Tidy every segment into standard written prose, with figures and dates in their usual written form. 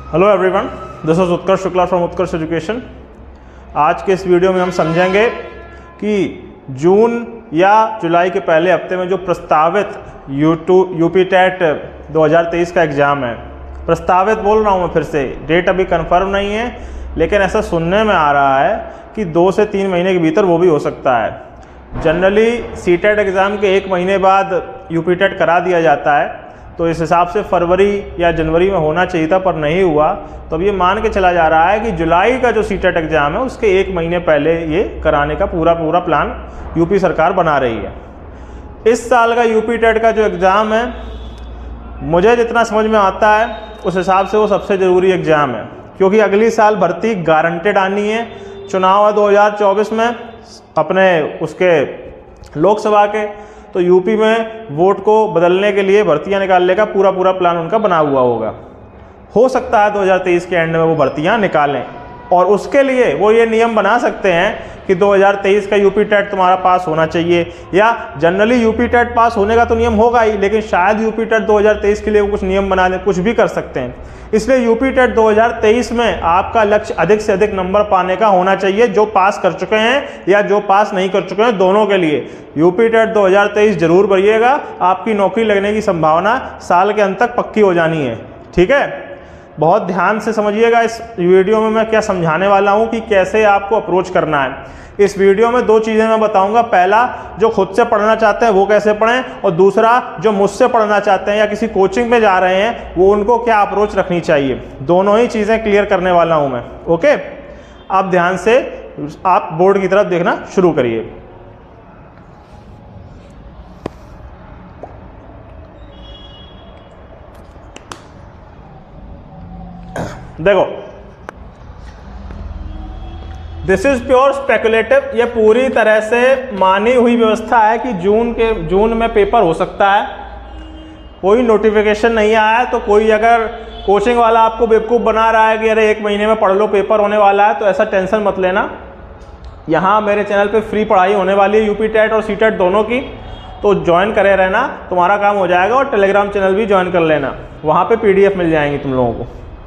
Hello everyone, this is Utkarsh Shukla from Utkarsh education. आज के इस वीडियो में हम समझेंगे कि जून या जुलाई के पहले हफ्ते में जो प्रस्तावित यूपी टेट 2023 का एग्ज़ाम है, प्रस्तावित बोल रहा हूँ मैं फिर से, डेट अभी कंफर्म नहीं है, लेकिन ऐसा सुनने में आ रहा है कि 2 से 3 महीने के भीतर वो भी हो सकता है। जनरली सीटेट एग्ज़ाम के 1 महीने बाद यूपी टेट करा दिया जाता है, तो इस हिसाब से फरवरी या जनवरी में होना चाहिए था, पर नहीं हुआ। तो अब ये मान के चला जा रहा है कि जुलाई का जो सीटेट एग्ज़ाम है उसके 1 महीने पहले ये कराने का पूरा प्लान यूपी सरकार बना रही है। इस साल का यूपी टेट का जो एग्ज़ाम है, मुझे जितना समझ में आता है उस हिसाब से वो सबसे ज़रूरी एग्ज़ाम है, क्योंकि अगली साल भर्ती गारंटेड आनी है। चुनाव है 2024 में अपने उसके लोकसभा के, तो यूपी में वोट को बदलने के लिए भर्तियां निकालने का पूरा प्लान उनका बना हुआ होगा। हो सकता है 2023 के एंड में वो भर्तियां निकालें, और उसके लिए वो ये नियम बना सकते हैं कि 2023 का यूपी टेट तुम्हारा पास होना चाहिए, या जनरली यूपी टेट पास होने का तो नियम होगा ही, लेकिन शायद यूपी टेट 2023 के लिए वो कुछ नियम बना दें, कुछ भी कर सकते हैं। इसलिए यूपी टेट 2023 में आपका लक्ष्य अधिक से अधिक नंबर पाने का होना चाहिए, जो पास कर चुके हैं या जो पास नहीं कर चुके हैं, दोनों के लिए यूपी टेट 2023 जरूर भरिएगा। आपकी नौकरी लगने की संभावना साल के अंत तक पक्की हो जानी है। ठीक है, बहुत ध्यान से समझिएगा इस वीडियो में मैं क्या समझाने वाला हूं कि कैसे आपको अप्रोच करना है। इस वीडियो में 2 चीज़ें मैं बताऊंगा। पहला, जो खुद से पढ़ना चाहते हैं वो कैसे पढ़ें, और दूसरा, जो मुझसे पढ़ना चाहते हैं या किसी कोचिंग में जा रहे हैं वो उनको क्या अप्रोच रखनी चाहिए। दोनों ही चीज़ें क्लियर करने वाला हूं मैं। ओके, अब ध्यान से आप बोर्ड की तरफ देखना शुरू करिए। देखो, दिस इज प्योर स्पेकुलेटिव, ये पूरी तरह से मानी हुई व्यवस्था है कि जून में पेपर हो सकता है। कोई नोटिफिकेशन नहीं आया है, तो कोई अगर कोचिंग वाला आपको बेवकूफ़ बना रहा है कि अरे 1 महीने में पढ़ लो पेपर होने वाला है, तो ऐसा टेंशन मत लेना। यहाँ मेरे चैनल पे फ्री पढ़ाई होने वाली है यूपी टेट और सीटेट दोनों की, तो ज्वाइन करे रहना, तुम्हारा काम हो जाएगा। और टेलीग्राम चैनल भी ज्वाइन कर लेना, वहाँ पे PDF मिल जाएंगी तुम लोगों को।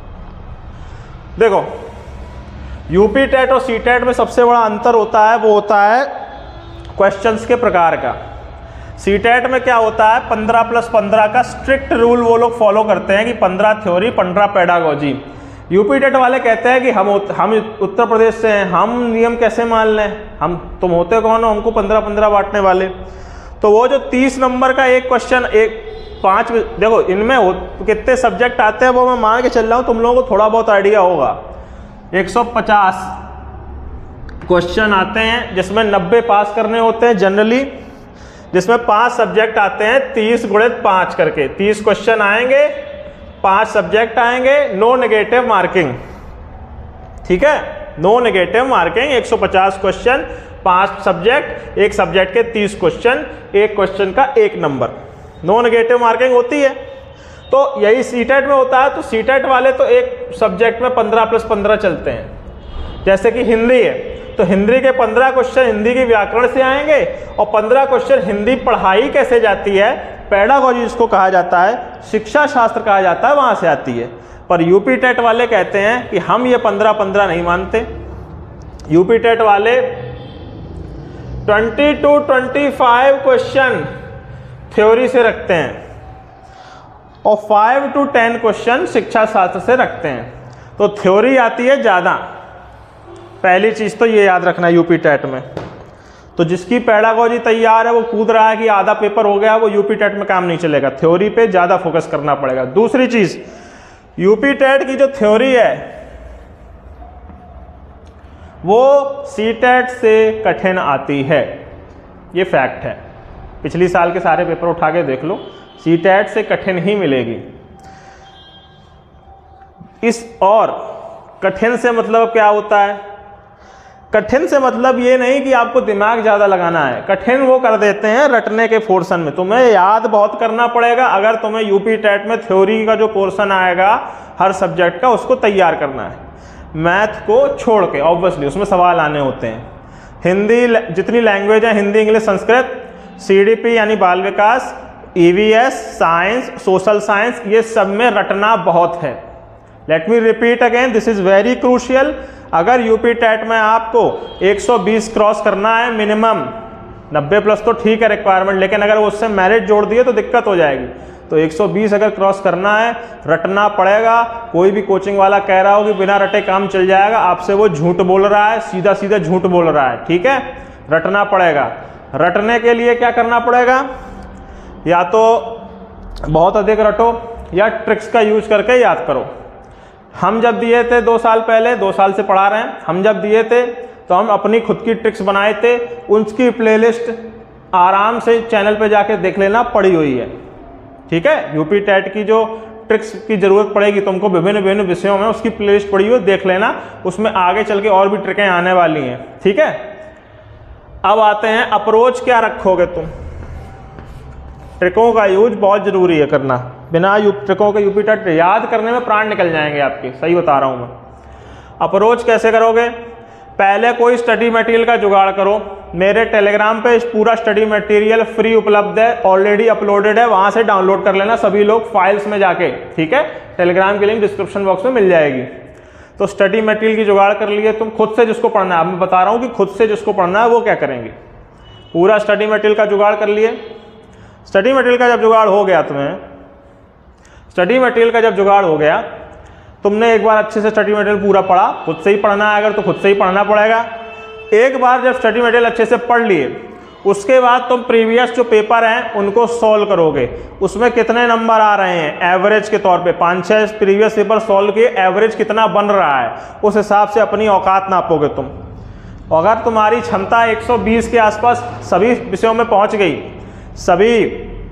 देखो, यूपी टेट और सीटेट में सबसे बड़ा अंतर होता है, वो होता है क्वेश्चंस के प्रकार का। सीटेट में क्या होता है, 15+15 का स्ट्रिक्ट रूल वो लोग फॉलो करते हैं कि 15 थ्योरी 15 पेडागोजी। यूपी टेट वाले कहते हैं कि हम उत्तर प्रदेश से हैं, हम नियम कैसे मान लें, तुम होते कौन हो हमको 15-15 बांटने वाले। तो वो जो 30 नंबर का एक क्वेश्चन, 5, देखो इनमें कितने सब्जेक्ट आते हैं वो मैं मान के चल रहा हूँ, तुम लोगों को थोड़ा बहुत आइडिया होगा। 150 क्वेश्चन आते हैं, जिसमें 90 पास करने होते हैं जनरली, जिसमें 5 सब्जेक्ट आते हैं, 30 × 5 करके 30 क्वेश्चन आएंगे, 5 सब्जेक्ट आएंगे, नो नेगेटिव मार्किंग। ठीक है, no negative marking, 150 question, 5 subject, एक सब्जेक्ट के 30 क्वेश्चन, एक क्वेश्चन का 1 नंबर, नो नेगेटिव मार्किंग होती है। तो यही सीटेट में होता है। तो सीटेट वाले तो एक सब्जेक्ट में 15+15 चलते हैं। जैसे कि हिंदी है, तो हिंदी के 15 क्वेश्चन हिंदी के व्याकरण से आएंगे, और 15 क्वेश्चन हिंदी पढ़ाई कैसे जाती है, पेडागोजी जिसको कहा जाता है, शिक्षा शास्त्र कहा जाता है, वहाँ से आती है। पर यूपी टेट वाले कहते हैं कि हम ये 15-15 नहीं मानते। यूपी टेट वाले 20 to 25 क्वेश्चन थ्योरी से रखते हैं, और 5 to 10 क्वेश्चन शिक्षा शास्त्र से रखते हैं। तो थ्योरी आती है ज़्यादा। पहली चीज़ तो ये याद रखना यूपी टेट में। तो जिसकी पेडागोजी तैयार है, वो कूद रहा है कि आधा पेपर हो गया, वो यूपी टेट में काम नहीं चलेगा, थ्योरी पे ज़्यादा फोकस करना पड़ेगा। दूसरी चीज़, यूपी टेट की जो थ्योरी है वो सीटेट से कठिन आती है, ये फैक्ट है। पिछली साल के सारे पेपर उठा के देख लो, सीटेट से कठिन ही मिलेगी। और कठिन से मतलब क्या होता है, कठिन से मतलब ये नहीं कि आपको दिमाग ज़्यादा लगाना है। कठिन वो कर देते हैं रटने के पोर्शन में, तुम्हें याद बहुत करना पड़ेगा। अगर तुम्हें यूपी टेट में थ्योरी का जो पोर्शन आएगा हर सब्जेक्ट का, उसको तैयार करना है, मैथ को छोड़ के, ऑब्वियसली उसमें सवाल आने होते हैं। हिंदी जितनी लैंग्वेज है, हिंदी, इंग्लिश, संस्कृत, CDP यानी बाल विकास, EVS, साइंस, सोशल साइंस, ये सब में रटना बहुत है। Let me repeat again, this is very crucial. अगर यूपी टेट में आपको 120 क्रॉस करना है मिनिमम, 90 प्लस तो ठीक है रिक्वायरमेंट, लेकिन अगर उससे मेरिट जोड़ दिए तो दिक्कत हो जाएगी। तो 120 अगर क्रॉस करना है, रटना पड़ेगा। कोई भी कोचिंग वाला कह रहा हो कि बिना रटे काम चल जाएगा, आपसे वो झूठ बोल रहा है, सीधा सीधा झूठ बोल रहा है। ठीक है, रटना पड़ेगा। रटने के लिए क्या करना पड़ेगा, या तो बहुत अधिक रटो या ट्रिक्स का यूज करके याद करो। हम जब दिए थे 2 साल पहले, 2 साल से पढ़ा रहे हैं, हम जब दिए थे तो हम अपनी खुद की ट्रिक्स बनाए थे, उसकी प्लेलिस्ट आराम से चैनल पे जाके देख लेना, पड़ी हुई है। ठीक है, यूपी टेट की जो ट्रिक्स की जरूरत पड़ेगी तुमको विभिन्न विभिन्न विषयों में, उसकी प्लेलिस्ट पड़ी हुई है, देख लेना, उसमें आगे चल के और भी ट्रिकें आने वाली हैं। ठीक है, अब आते हैं अप्रोच क्या रखोगे तुम। ट्रिकों का यूज बहुत जरूरी है करना, बिना ट्रिकों के यूपी टेट याद करने में प्राण निकल जाएंगे आपके, सही बता रहा हूं मैं। अप्रोच कैसे करोगे, पहले कोई स्टडी मटेरियल का जुगाड़ करो। मेरे टेलीग्राम पे पूरा स्टडी मटेरियल फ्री उपलब्ध है, ऑलरेडी अपलोडेड है, वहां से डाउनलोड कर लेना सभी लोग फाइल्स में जाके। ठीक है, टेलीग्राम की लिंक डिस्क्रिप्शन बॉक्स में मिल जाएगी। तो स्टडी मटेरियल की जुगाड़ कर लिए तुम, खुद से जिसको पढ़ना है, अब मैं बता रहा हूं कि खुद से जिसको पढ़ना है वो क्या करेंगे। पूरा स्टडी मटेरियल का जुगाड़ कर लिए। स्टडी मटेरियल का जब जुगाड़ हो गया तुम्हें, स्टडी मटेरियल का जब जुगाड़ हो गया, तुमने एक बार अच्छे से स्टडी मटेरियल पूरा पढ़ा, खुद से ही पढ़ना है अगर तो खुद से ही पढ़ना पड़ेगा। एक बार जब स्टडी मटेरियल अच्छे से पढ़ लिए, उसके बाद तुम प्रीवियस जो पेपर हैं उनको सॉल्व करोगे। उसमें कितने नंबर आ रहे हैं एवरेज के तौर पे, 5-6 प्रीवियस पेपर सॉल्व किए, एवरेज कितना बन रहा है, उस हिसाब से अपनी औकात नापोगे तुम। अगर तुम्हारी क्षमता 120 के आसपास सभी विषयों में पहुंच गई, सभी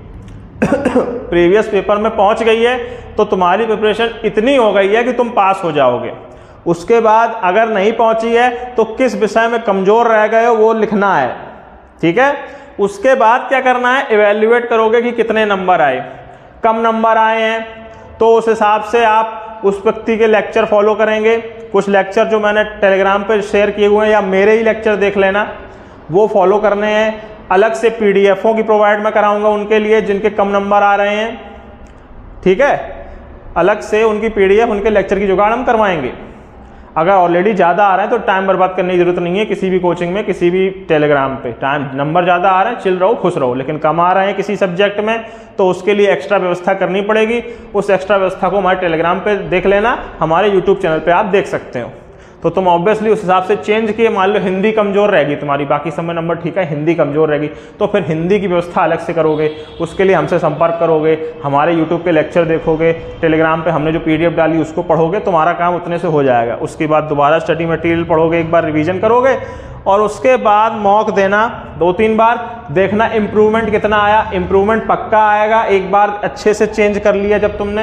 प्रीवियस पेपर में पहुंच गई है, तो तुम्हारी प्रिपरेशन इतनी हो गई है कि तुम पास हो जाओगे। उसके बाद अगर नहीं पहुंची है तो किस विषय में कमजोर रह गए हो वो लिखना है। ठीक है, उसके बाद क्या करना है, इवेल्युएट करोगे कि कितने नंबर आए। कम नंबर आए हैं तो उस हिसाब से आप उस व्यक्ति के लेक्चर फॉलो करेंगे। कुछ लेक्चर जो मैंने टेलीग्राम पर शेयर किए हुए हैं या मेरे ही लेक्चर देख लेना, वो फॉलो करने हैं। अलग से पीडीएफों की प्रोवाइड मैं कराऊंगा उनके लिए जिनके कम नंबर आ रहे हैं। ठीक है, अलग से उनकी पीडीएफ, उनके लेक्चर की जुगाड़ हम करवाएंगे। अगर ऑलरेडी ज़्यादा आ रहा है तो टाइम बर्बाद करने की जरूरत नहीं है किसी भी कोचिंग में, किसी भी टेलीग्राम पे। टाइम नंबर ज़्यादा आ रहे हैं, चिल रहो, खुश रहो, लेकिन कम आ रहे हैं किसी सब्जेक्ट में तो उसके लिए एक्स्ट्रा व्यवस्था करनी पड़ेगी। उस एक्स्ट्रा व्यवस्था को हमारे टेलीग्राम पे देख लेना, हमारे यूट्यूब चैनल पर आप देख सकते हो। तो तुम ऑब्वियसली उस हिसाब से चेंज किए। मान लो हिंदी कमजोर रहेगी तुम्हारी, बाकी सब में नंबर ठीक है, हिंदी कमजोर रहेगी तो फिर हिंदी की व्यवस्था अलग से करोगे। उसके लिए हमसे संपर्क करोगे, हमारे यूट्यूब के लेक्चर देखोगे, टेलीग्राम पे हमने जो पीडीएफ डाली उसको पढ़ोगे, तुम्हारा काम उतने से हो जाएगा। उसके बाद दोबारा स्टडी मटेरियल पढ़ोगे, एक बार रिवीजन करोगे और उसके बाद मॉक देना 2-3 बार, देखना इम्प्रूवमेंट कितना आया। इम्प्रूवमेंट पक्का आएगा एक बार अच्छे से चेंज कर लिया जब तुमने।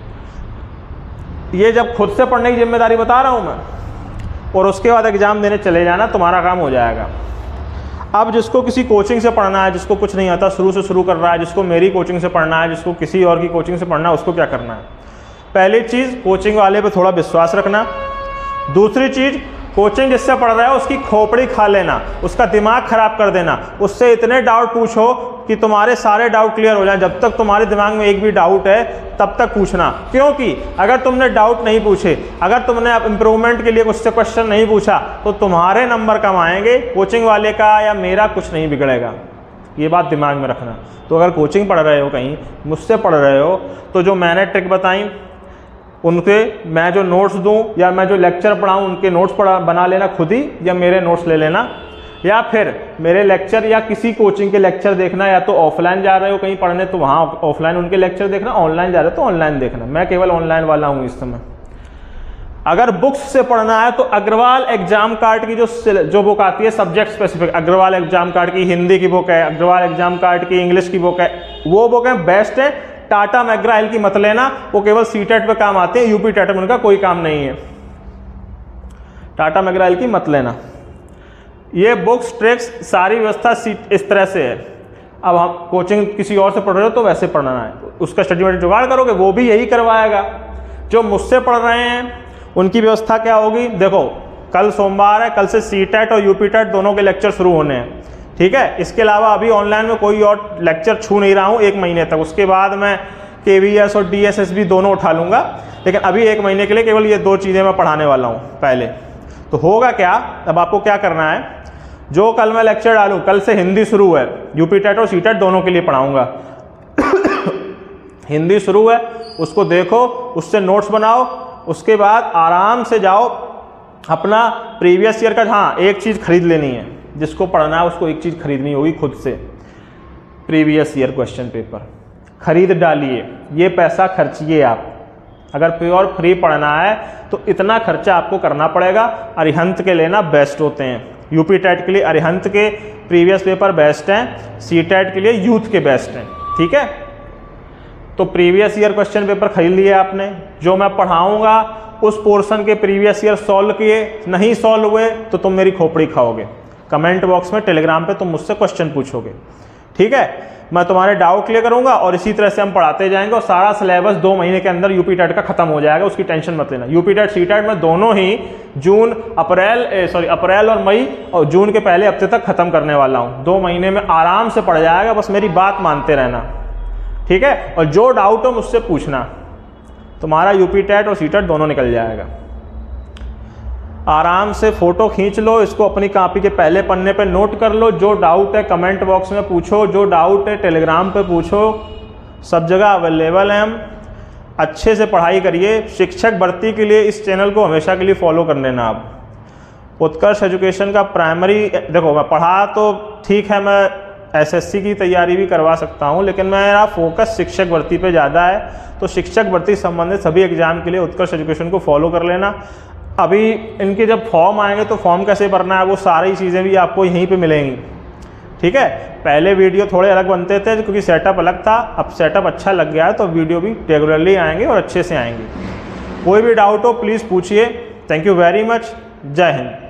ये जब खुद से पढ़ने की जिम्मेदारी बता रहा हूँ मैं, और उसके बाद एग्जाम देने चले जाना, तुम्हारा काम हो जाएगा। अब जिसको किसी कोचिंग से पढ़ना है, जिसको कुछ नहीं आता, शुरू से शुरू कर रहा है, जिसको मेरी कोचिंग से पढ़ना है, जिसको किसी और की कोचिंग से पढ़ना है, उसको क्या करना है, पहली चीज़ कोचिंग वाले पे थोड़ा विश्वास रखना। दूसरी चीज़, कोचिंग जिससे पढ़ रहा है उसकी खोपड़ी खा लेना, उसका दिमाग खराब कर देना, उससे इतने डाउट पूछो कि तुम्हारे सारे डाउट क्लियर हो जाए। जब तक तुम्हारे दिमाग में एक भी डाउट है तब तक पूछना, क्योंकि अगर तुमने डाउट नहीं पूछे, अगर तुमने इम्प्रूवमेंट के लिए उससे क्वेश्चन नहीं पूछा तो तुम्हारे नंबर कम आएंगे, कोचिंग वाले का या मेरा कुछ नहीं बिगड़ेगा। ये बात दिमाग में रखना। तो अगर कोचिंग पढ़ रहे हो, कहीं मुझसे पढ़ रहे हो, तो जो मैंने ट्रिक बताई उनके मैं जो नोट्स दूं या मैं जो लेक्चर पढ़ाऊं उनके नोट्स बना लेना खुद ही, या मेरे नोट्स ले लेना, या फिर मेरे लेक्चर या किसी कोचिंग के लेक्चर देखना। या तो ऑफलाइन जा रहे हो कहीं पढ़ने तो वहाँ ऑफलाइन उनके लेक्चर देखना, ऑनलाइन जा रहे हो तो ऑनलाइन देखना। मैं केवल ऑनलाइन वाला हूँ इस समय। अगर बुक्स से पढ़ना है तो अग्रवाल एग्जाम कार्ड की जो बुक आती है subject specific, Agrawal exam card की हिंदी की बुक है, अग्रवाल एग्जाम कार्ड की इंग्लिश की बुक है, वो बुक है बेस्ट है। टाटा मैकग्रा-हिल की मत लेना, वो केवल सीटेट पे काम आते हैं, यूपी टेट में उनका कोई काम नहीं है। टाटा मैकग्रा-हिल की मत लेना। ये बुक्स ट्रिक्स सारी व्यवस्था इस तरह से है। अब हम कोचिंग किसी और से पढ़ रहे हो तो वैसे पढ़ना है, उसका स्टडी मटेरियल जुगाड़ करोगे, वो भी यही करवाएगा। जो मुझसे पढ़ रहे हैं उनकी व्यवस्था क्या होगी, देखो कल सोमवार है, कल से सीटेट और यूपी टेट दोनों के लेक्चर शुरू होने हैं। ठीक है, इसके अलावा अभी ऑनलाइन में कोई और लेक्चर छू नहीं रहा हूँ 1 महीने तक। उसके बाद मैं KVS और DSSB दोनों उठा लूँगा, लेकिन अभी 1 महीने के लिए केवल ये 2 चीज़ें मैं पढ़ाने वाला हूँ पहले। तो होगा क्या, अब आपको क्या करना है, जो कल मैं लेक्चर डालूँ, कल से हिंदी शुरू है, यूपी टेट और सी टेट दोनों के लिए पढ़ाऊँगा। हिंदी शुरू है, उसको देखो, उससे नोट्स बनाओ, उसके बाद आराम से जाओ अपना प्रीवियस ईयर का। हाँ, एक चीज़ खरीद लेनी है, जिसको पढ़ना है उसको एक चीज़ खरीदनी होगी खुद से, प्रीवियस ईयर क्वेश्चन पेपर खरीद डालिए, ये पैसा खर्चिए आप। अगर प्योर फ्री पढ़ना है तो इतना खर्चा आपको करना पड़ेगा। अरिहंत के लेना बेस्ट होते हैं, यूपी टेट के लिए अरिहंत के प्रीवियस पेपर बेस्ट हैं, सी टेट के लिए यूथ के बेस्ट हैं। ठीक है, तो प्रीवियस ईयर क्वेश्चन पेपर खरीद लिए आपने, जो मैं पढ़ाऊंगा उस पोर्शन के प्रीवियस ईयर सॉल्व किए, नहीं सॉल्व हुए तो तुम मेरी खोपड़ी खाओगे। कमेंट बॉक्स में टेलीग्राम पे तुम मुझसे क्वेश्चन पूछोगे। ठीक है, मैं तुम्हारे डाउट क्लियर करूंगा और इसी तरह से हम पढ़ाते जाएंगे और सारा सिलेबस 2 महीने के अंदर यूपी टेट का खत्म हो जाएगा, उसकी टेंशन मत लेना। यूपी टेट सी टेट में दोनों ही अप्रैल और मई और जून के पहले हफ्ते तक खत्म करने वाला हूँ। 2 महीने में आराम से पढ़ जाएगा, बस मेरी बात मानते रहना। ठीक है, और जो डाउट हो मुझसे पूछना, तुम्हारा यूपी टेट और सी टेट दोनों निकल जाएगा। आराम से फोटो खींच लो, इसको अपनी कॉपी के पहले पन्ने पे नोट कर लो, जो डाउट है कमेंट बॉक्स में पूछो, जो डाउट है टेलीग्राम पे पूछो, सब जगह अवेलेबल हैं हम। अच्छे से पढ़ाई करिए। शिक्षक भर्ती के लिए इस चैनल को हमेशा के लिए फॉलो कर लेना आप। उत्कर्ष एजुकेशन का प्राइमरी, देखो मैं पढ़ा तो ठीक है, मैं एसएससी की तैयारी भी करवा सकता हूँ, लेकिन मेरा फोकस शिक्षक भर्ती पे ज़्यादा है। तो शिक्षक भर्ती संबंधित सभी एग्जाम के लिए उत्कर्ष एजुकेशन को फॉलो कर लेना। अभी इनके जब फॉर्म आएंगे तो फॉर्म कैसे भरना है, वो सारी चीज़ें भी आपको यहीं पे मिलेंगी। ठीक है, पहले वीडियो थोड़े अलग बनते थे क्योंकि सेटअप अलग था, अब सेटअप अच्छा लग गया है तो वीडियो भी रेगुलरली आएंगे और अच्छे से आएंगे। कोई भी डाउट हो प्लीज़ पूछिए। Thank you very much. जय हिंद।